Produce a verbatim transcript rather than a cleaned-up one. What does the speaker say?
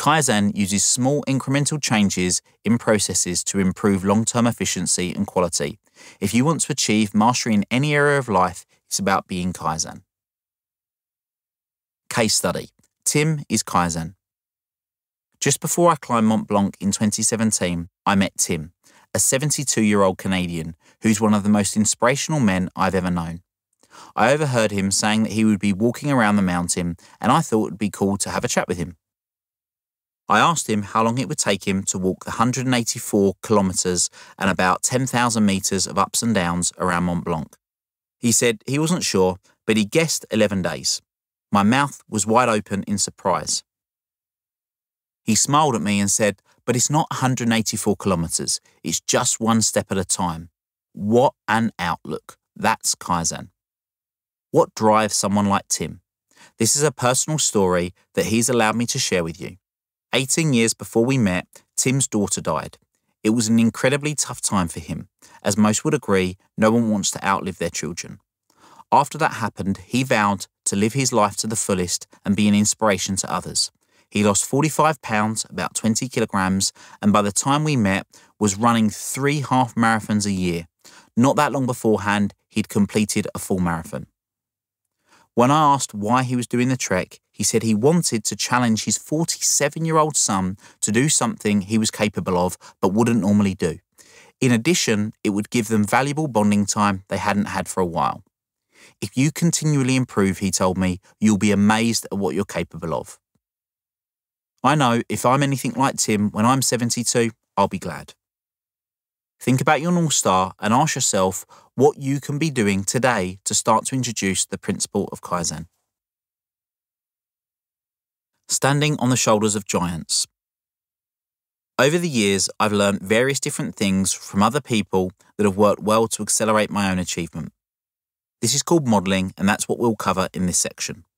Kaizen uses small incremental changes in processes to improve long-term efficiency and quality. If you want to achieve mastery in any area of life, it's about being Kaizen. Case study. Tim is Kaizen. Just before I climbed Mont Blanc in twenty seventeen, I met Tim, a seventy-two-year-old Canadian who's one of the most inspirational men I've ever known. I overheard him saying that he would be walking around the mountain, and I thought it would be cool to have a chat with him. I asked him how long it would take him to walk the one hundred eighty-four kilometres and about ten thousand metres of ups and downs around Mont Blanc. He said he wasn't sure, but he guessed eleven days. My mouth was wide open in surprise. He smiled at me and said, "But it's not one hundred eighty-four kilometres, it's just one step at a time." What an outlook. That's Kaizen. What drives someone like Tim? This is a personal story that he's allowed me to share with you. eighteen years before we met, Tim's daughter died. It was an incredibly tough time for him. As most would agree, no one wants to outlive their children. After that happened, he vowed to live his life to the fullest and be an inspiration to others. He lost forty-five pounds, about twenty kilograms, and by the time we met, was running three half marathons a year. Not that long beforehand, he'd completed a full marathon. When I asked why he was doing the trek, he said he wanted to challenge his forty-seven-year-old son to do something he was capable of but wouldn't normally do. In addition, it would give them valuable bonding time they hadn't had for a while. If you continually improve, he told me, you'll be amazed at what you're capable of. I know if I'm anything like Tim when I'm seventy-two, I'll be glad. Think about your North Star and ask yourself what you can be doing today to start to introduce the principle of Kaizen. Standing on the shoulders of giants. Over the years, I've learned various different things from other people that have worked well to accelerate my own achievement. This is called modelling, and that's what we'll cover in this section.